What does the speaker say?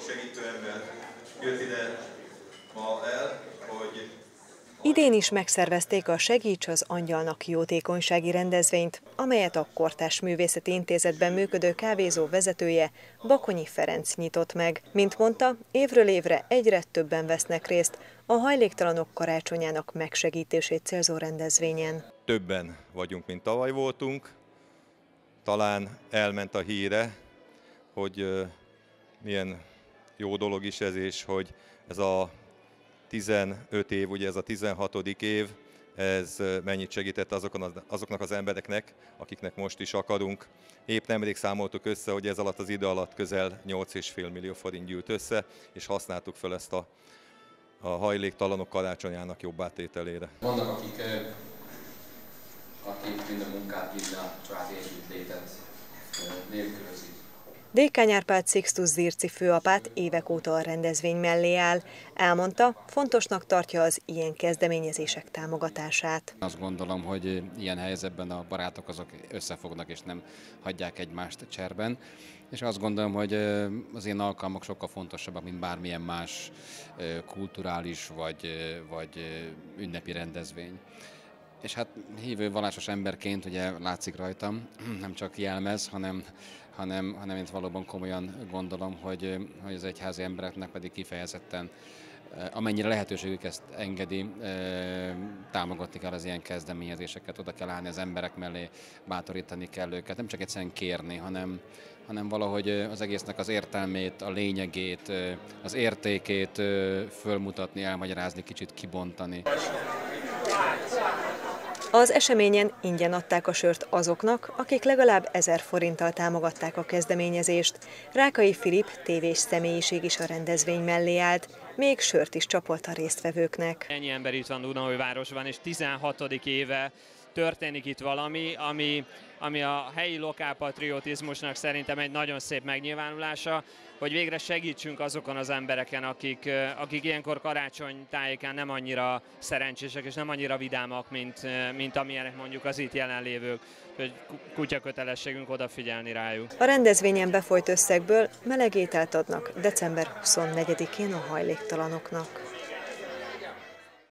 segítő ember jött ide ma el, hogy... Idén is megszervezték a Segíts az Angyalnak jótékonysági rendezvényt, amelyet a Kortárs Művészeti Intézetben működő kávézó vezetője, Bakonyi Ferenc nyitott meg. Mint mondta, évről évre egyre többen vesznek részt a hajléktalanok karácsonyának megsegítését célzó rendezvényen. Többen vagyunk, mint tavaly voltunk. Talán elment a híre, hogy milyen jó dolog is ez, és hogy ez a 15 év, ugye ez a 16. év, ez mennyit segített azoknak az embereknek, akiknek most is akadunk. Épp nemrég számoltuk össze, hogy ez alatt az idő alatt közel 8,5 millió forint gyűlt össze, és használtuk fel ezt a hajléktalanok karácsonyának jobb átételére. Vannak, akik mind a munkát, mind a családi együttlétet nélkülözik. Dékány Árpád Sixtus Zirci főapát évek óta a rendezvény mellé áll. Elmondta, fontosnak tartja az ilyen kezdeményezések támogatását. Azt gondolom, hogy ilyen helyzetben a barátok azok összefognak és nem hagyják egymást cserben. És azt gondolom, hogy az ilyen alkalmak sokkal fontosabbak, mint bármilyen más kulturális vagy ünnepi rendezvény. És hát hívő vallásos emberként ugye látszik rajtam, nem csak jelmez, hanem én valóban komolyan gondolom, hogy az egyházi embereknek pedig kifejezetten, amennyire lehetőségük ezt engedi, támogatni kell az ilyen kezdeményezéseket, oda kell állni az emberek mellé, bátorítani kell őket, nem csak egyszerűen kérni, hanem valahogy az egésznek az értelmét, a lényegét, az értékét fölmutatni, elmagyarázni, kicsit kibontani. Az eseményen ingyen adták a sört azoknak, akik legalább 1000 forinttal támogatták a kezdeményezést. Rákai Filip tévés személyiség is a rendezvény mellé állt, még sört is csapolt a résztvevőknek. Ennyi ember itt van Dunaújvárosban, és 16. éve történik itt valami, ami a helyi lokálpatriotizmusnak szerintem egy nagyon szép megnyilvánulása, hogy végre segítsünk azokon az embereken, akik ilyenkor karácsony tájékán nem annyira szerencsések és nem annyira vidámak, mint amilyenek mondjuk az itt jelenlévők. Hogy kutyakötelességünk odafigyelni rájuk. A rendezvényen befolyt összegből meleg ételt adnak december 24-én a hajléktalanoknak.